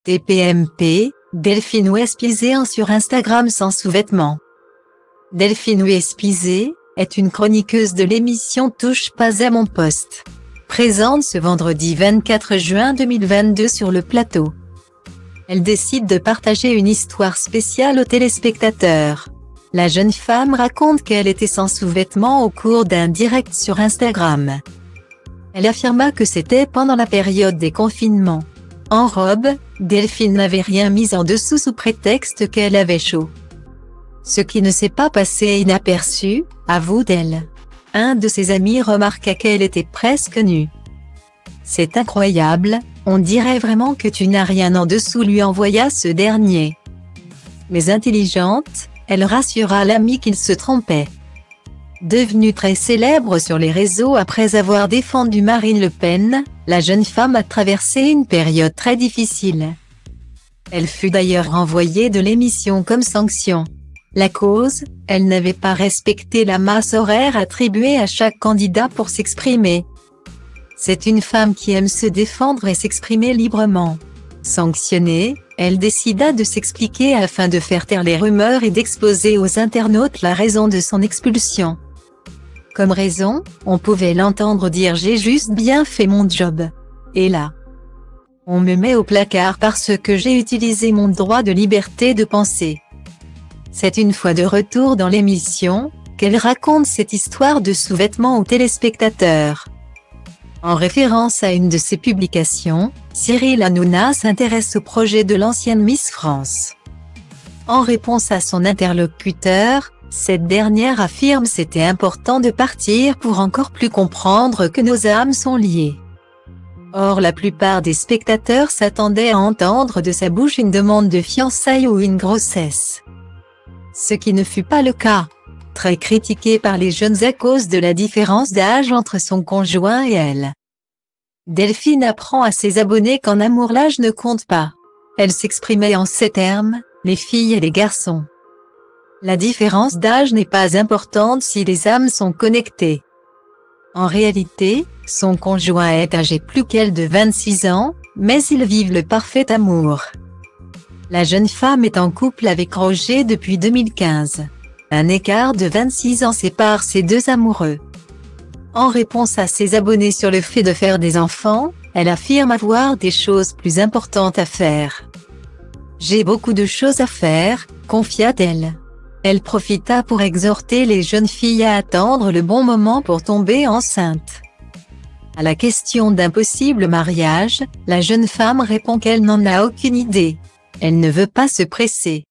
TPMP, Delphine Wespizé sur Instagram sans sous-vêtements. Delphine Wespizé est une chroniqueuse de l'émission Touche pas à mon poste. Présente ce vendredi 24 juin 2022 sur le plateau. Elle décide de partager une histoire spéciale aux téléspectateurs. La jeune femme raconte qu'elle était sans sous-vêtements au cours d'un direct sur Instagram. Elle affirma que c'était pendant la période des confinements. En robe, Delphine n'avait rien mis en dessous sous prétexte qu'elle avait chaud. Ce qui ne s'est pas passé inaperçu, avoue-t-elle. Un de ses amis remarqua qu'elle était presque nue. C'est incroyable, on dirait vraiment que tu n'as rien en dessous, lui envoya ce dernier. Mais intelligente, elle rassura l'ami qu'il se trompait. Devenue très célèbre sur les réseaux après avoir défendu Marine Le Pen, la jeune femme a traversé une période très difficile. Elle fut d'ailleurs renvoyée de l'émission comme sanction. La cause, elle n'avait pas respecté la masse horaire attribuée à chaque candidat pour s'exprimer. C'est une femme qui aime se défendre et s'exprimer librement. Sanctionnée, elle décida de s'expliquer afin de faire taire les rumeurs et d'exposer aux internautes la raison de son expulsion. Comme raison, on pouvait l'entendre dire « J'ai juste bien fait mon job. Et là, on me met au placard parce que j'ai utilisé mon droit de liberté de penser ». C'est une fois de retour dans l'émission, qu'elle raconte cette histoire de sous-vêtements aux téléspectateurs. En référence à une de ses publications, Cyril Hanouna s'intéresse au projet de l'ancienne Miss France. En réponse à son interlocuteur, cette dernière affirme c'était important de partir pour encore plus comprendre que nos âmes sont liées. Or la plupart des spectateurs s'attendaient à entendre de sa bouche une demande de fiançailles ou une grossesse. Ce qui ne fut pas le cas. Très critiquée par les jeunes à cause de la différence d'âge entre son conjoint et elle. Delphine apprend à ses abonnés qu'en amour l'âge ne compte pas. Elle s'exprimait en ces termes, les filles et les garçons. La différence d'âge n'est pas importante si les âmes sont connectées. En réalité, son conjoint est âgé plus qu'elle de 26 ans, mais ils vivent le parfait amour. La jeune femme est en couple avec Roger depuis 2015. Un écart de 26 ans sépare ces deux amoureux. En réponse à ses abonnés sur le fait de faire des enfants, elle affirme avoir des choses plus importantes à faire. « J'ai beaucoup de choses à faire », confia-t-elle. Elle profita pour exhorter les jeunes filles à attendre le bon moment pour tomber enceinte. À la question d'un possible mariage, la jeune femme répond qu'elle n'en a aucune idée. Elle ne veut pas se presser.